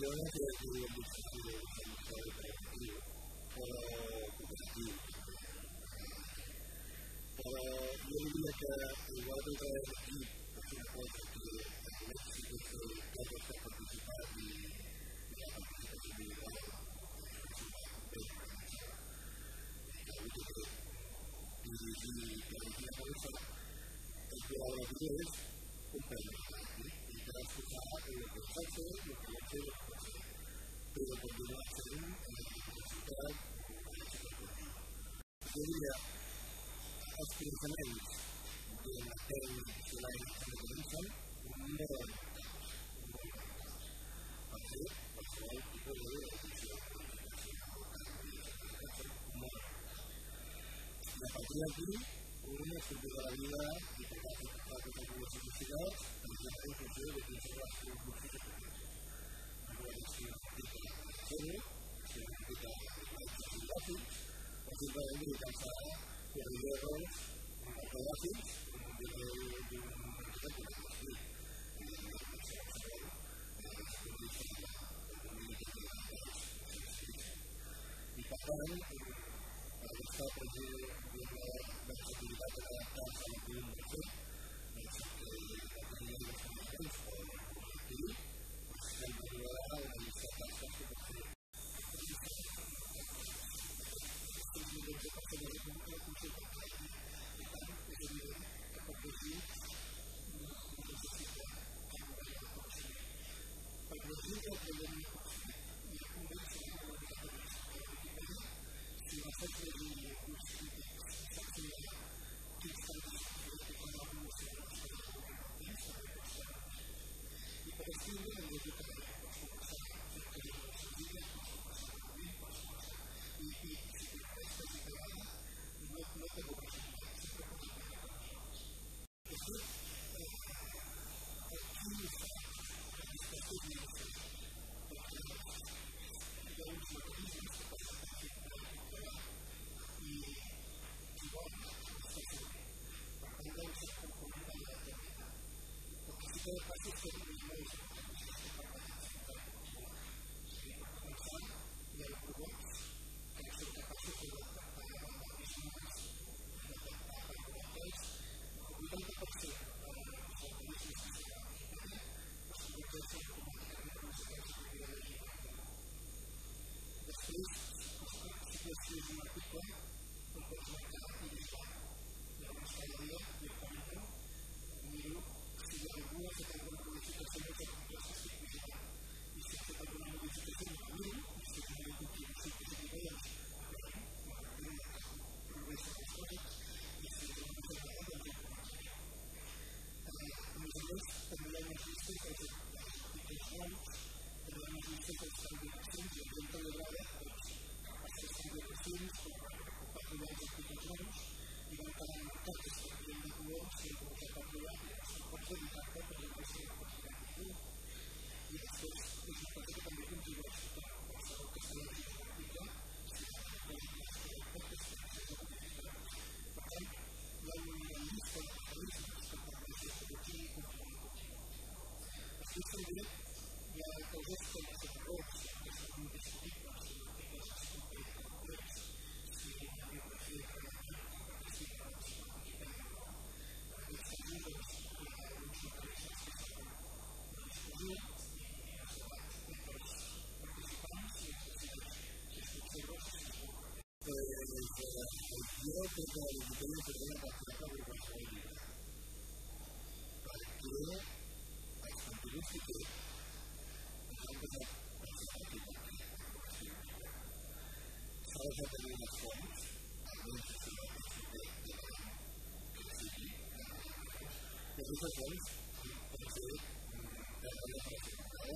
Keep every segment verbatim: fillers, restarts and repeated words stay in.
Yo no sé si el discurso de cooperatiu o cooperatiu. Però jo diria que igual que el aquí, és una cosa que la institució que ha participat i la participació individual dirigir dirigir la cosa, el que la relació és comprendre i que escoltar el que s'ha fet, el que ha fet, però continuar fent la ciutat, la ciutat. Jo diria els coneixements de la tècnica de l'any que comencen no van per fer qualsevol tipus de reducció. I a partir d'aquí, una sortida de la vida i per tant, per totes les universitats, per exemple, en funció de quins són els seus cursos de futurs. No poden ser un article de zero, si un article de gràfics, o simplement dedicar-se a corregir errors ortogràfics d'un article que no escrit. I per tant, aquesta versatilità de l'adaptar-se a la comunicació, doncs que la tenia de les comunicacions o l'adquirir, doncs sempre arribarà a la llista de tasques que pot fer. Els milions de persones que no tenen consulta, per tant, és evident que per llegir no necessita que no vagi a l'aconseguir. Per llegir ja podem i convèncer que no vagi a l'aconseguir. Si la fas llegir el curs crític, saps que hi ha quins canvis que fan la comunicació de la comunicació i per escriure hem llegit que pots començar a fer que és senzilla, pots començar a dir, pots començar i si t'hi prestes i t'agrada, no té por presentar, sempre pots aplicar com això. De fet, aquí està aquesta comunicació perquè hi ha uns mecanismes que poden fer i qui vol està fent. Per tant, hi ha un cert component de la tècnica. El que sí que passa és que no és molt important per la tècnica. Per començar, hi ha robots que són capaços de detectar organismes, de detectar partícules. El vuitanta per cent dels organismes que estan a Wikipedia es converteixen automàticament en els que s'hauria de llegir. Després, si escrius un article, el pots marcar i llegir. Llavors, cada dia, directament, miro si algú ha fet alguna modificació dels articles que estic vigilant. I si ha fet alguna modificació, la miro, i si hi ha contribució positiva, doncs, òbviament, la retiro de cap progrés de les coses, i si no m'ha agradat, doncs ho començaré. A més a més, també hi ha unes llistes dels articles nous, també hi ha unes llistes dels candidacions, i a gent que li agrada, doncs, aquestes candidacions o per trobar els articles nous i van quedar marcats per gent de colors i com que per trobar i després pots dedicar-te per exemple si no pots trobar ningú i després és una cosa que també contribueix a qualsevol que està llegint un article si no pots llegir que es pot modificar. Per tant, hi ha una llista de mecanismes que permeten que aquí continuï continuant. Després també hi ha coses com els errors que són indiscutibles si l'article és complet o complex, si la biografia realment participa en la seva Wikipedia o no. En aquests casos, doncs, hi ha uns mecanismes que s'han de discussió i es debat entre els participants i es decideix si es conserva o si es borra. Jo crec que la Wikipedia seria una pràctica per qualsevol llibre, perquè els continguts que té han passat per ser articulats. S'ha de tenir unes fonts, almenys si no pot ser de l'any que sigui, i aquestes fonts poden ser de la presentació.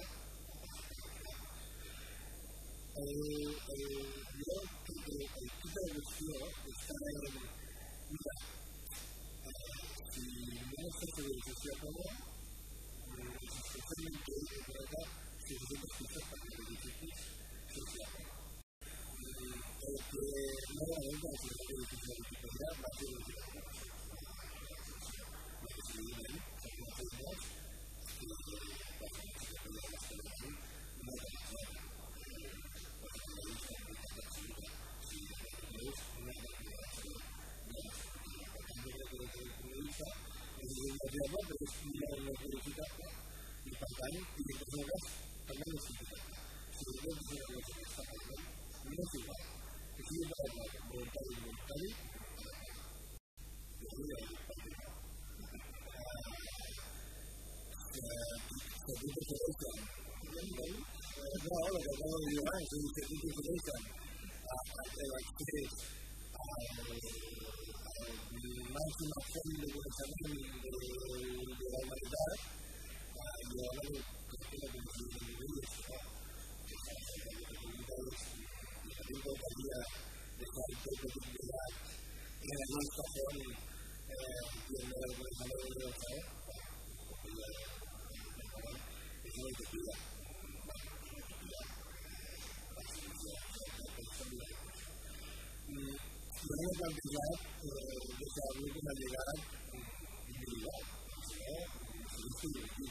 Jo crec que el kit de devolució està en mira, si no es fa civilització com a és especialment que és una realitat si es diuen pistes per als edificis socials. El que no va haver de ser l'edifici de Wikipedia va ser l'edifici de Wikipedia. No és evident, són unes eines que va ser una Wikipedia de l'escola no no és verificable i per tant, aquestes obres també no són verificables. Si no és verificable que està parlant, no és igual. Que sigui parlat voluntari i voluntari, jo no hi ha dit per dir. Que tu prefereixen, no, el que acabo de dir abans, és que tu prefereixen l'accés al màxim font de coneixement de la humanitat, jo no crec que la comissió de nivell és això. Tenim l'ocasia d'estar tot el temps lligat en aquesta font i en el coneixement de l'oceà, és una utopia. Jo no he plantejat deixar-lo com a llegat individual, sinó és col·lectiu.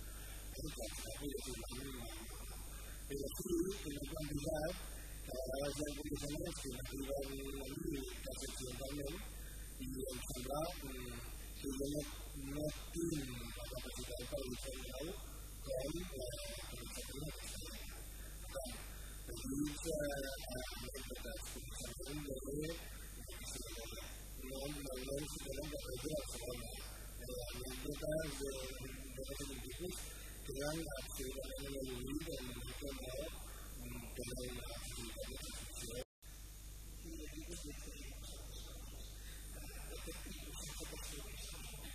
Però sí que m'he plantejat que a vegades hi ha coneixements que m'arriben a mi quasi accidentalment i em sembla que jo no tinc la capacitat per diferenciar-ho com coneixement aquesta. Per tant, els llits interpretats coneixement de no ens tenen de rebre a Barcelona. Anècdotes de tots els tipus queden absolutament en el límit del que no tenen una facilitat de transmissió. I aquí és el que aquest tipus sense persones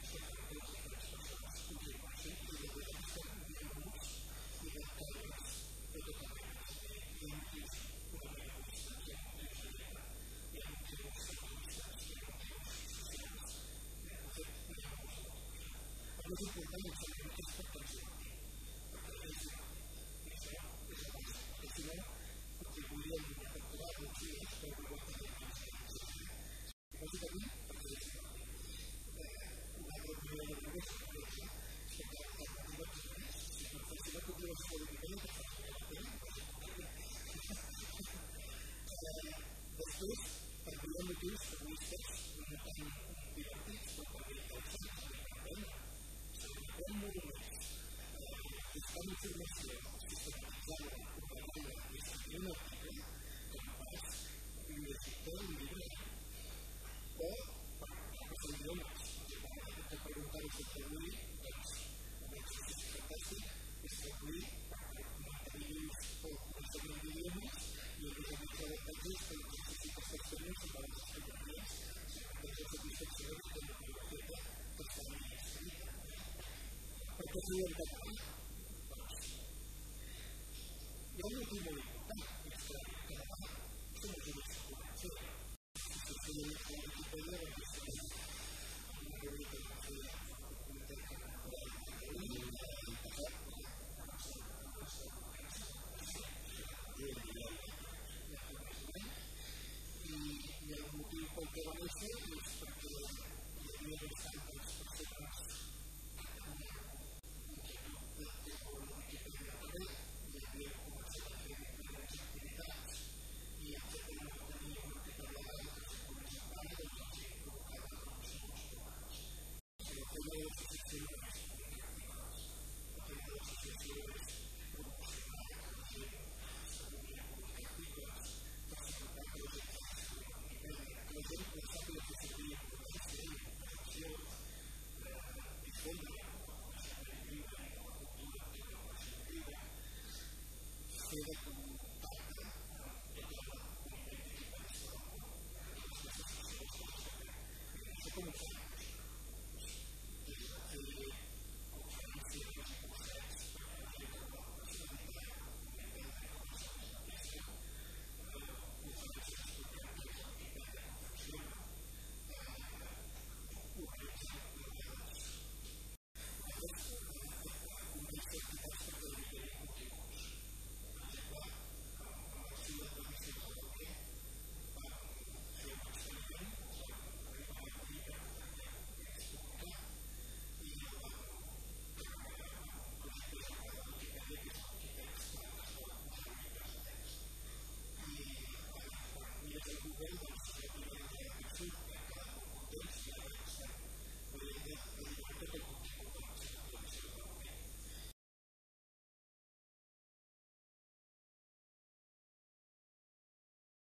el més important és saber aquesta atenció, perquè és això, és la base, que si no, contribuïen a capturar motius per provar que no és necessari. I bàsicament, perquè és una reunió de grups que és que l'alternativa que és, si no fes la població europea, que fa la pena, després, per provar motius egoistes, no tan divertits, però també causats, com moviments, buscant informació sistematitzada, comparada i sistemàtica, com pas llegir un llibre, o els idiomes. De preguntar-ho sobre avui, doncs, un exercici fantàstic és que avui mantenir-los el coneixement d'idiomes i el que hem d'avantatges per l'exercici que estàs fent sobre les explicacions, sobre la satisfacció de com ho feta per saber l'escrit. Per què sigui en català? Hi ha un motiu molt important, és que en català som els únics que coneixem. Si s'estudien a la Wikipedia, doncs